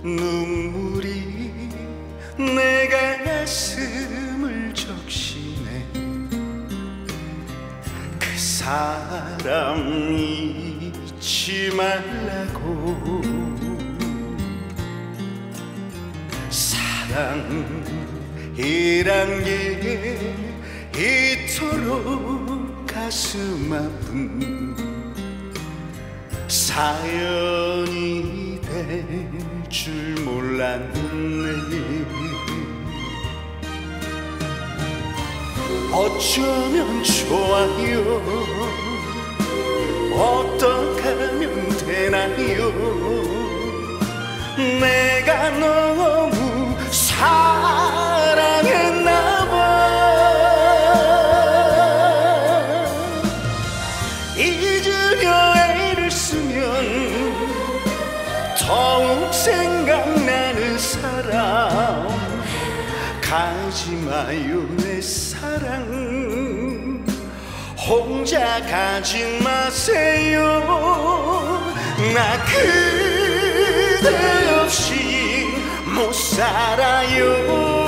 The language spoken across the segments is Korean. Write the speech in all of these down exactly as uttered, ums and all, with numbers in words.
눈물이 내 가슴을 적시네. 그 사람 잊지 말라고. 사랑이란 게 이토록 가슴 아픈 사연이 될 줄 몰랐네. 어쩌면 좋아요, 어떡하면 되나요. 내가 너무 사랑했나봐. 잊으려 애를 쓰면 더욱 생각나는 사람. 가지마요 내 사랑, 혼자 가지 마세요. 나 그대 없이 못 살아요.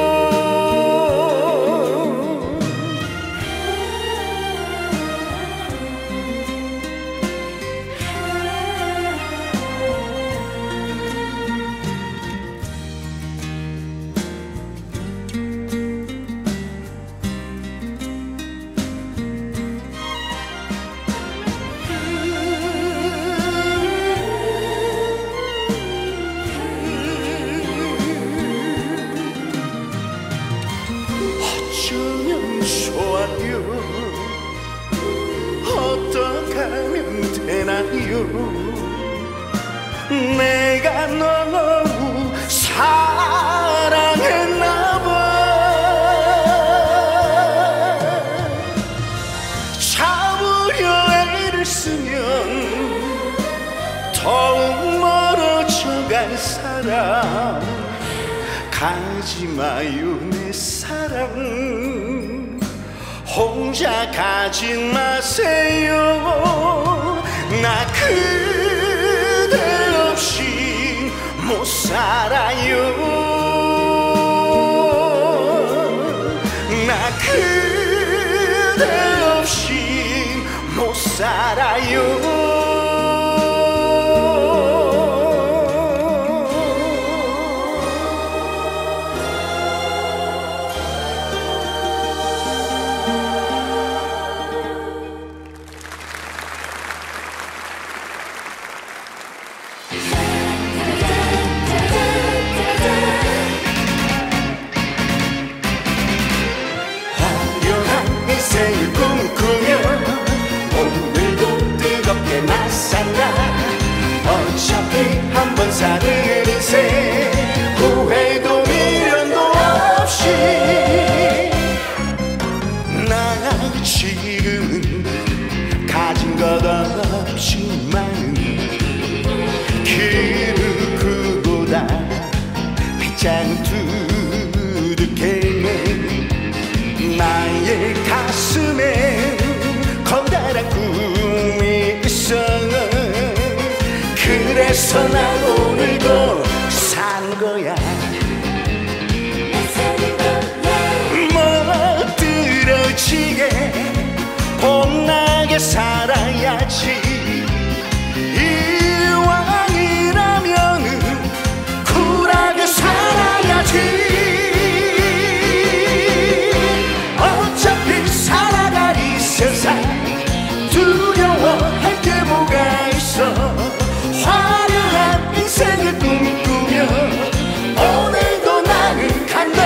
어떡하면 되나요. 내가 너무 사랑했나봐. 잡으려 애를 쓰면 더욱 멀어져간 사람. 가지마요 내 사랑, 혼자 가지 마세요. 나 그대 없이 못 살아요. 나 그대 없이 못 살아요. 어차피 한 번 사는 인생, 후회도 미련도 없이. 나 지금은 가진 것 없지만 그 누구보다 배짱 두둑해. 나의 가슴에 커다란 꿈이 있어. 그래서 난 오늘도 산 거야. 멋들어지게 봄나게 살아야지. 이왕이라면은 쿨하게 살아야지. 어차피 살아갈 이 세상 두려워할 게 뭐가 있어. 화려한 인생을 꿈꾸며 오늘도 나는 간다.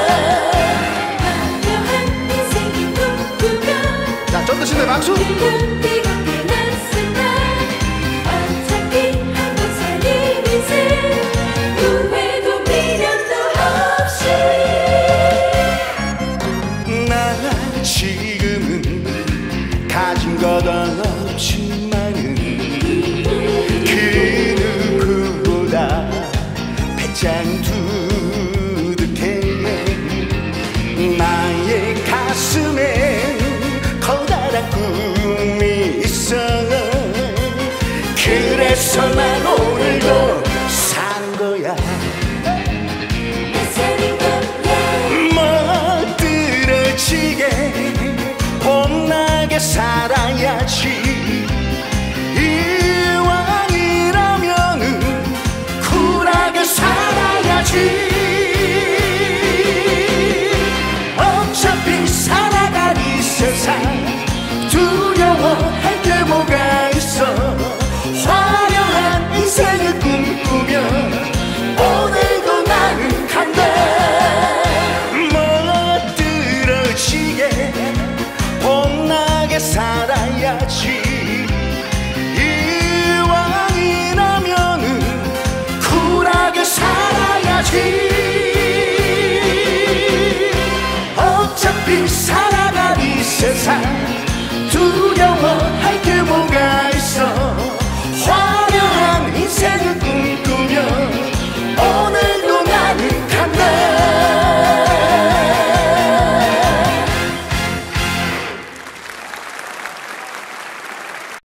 화려한 인생을 꿈꾸며. 자, 좀 더 신나게 박수. 어차피 한 번 살린 인생, 후회도 미련도 없이. 나 지금은 가진 것 없지만은 그 누구보다 배짱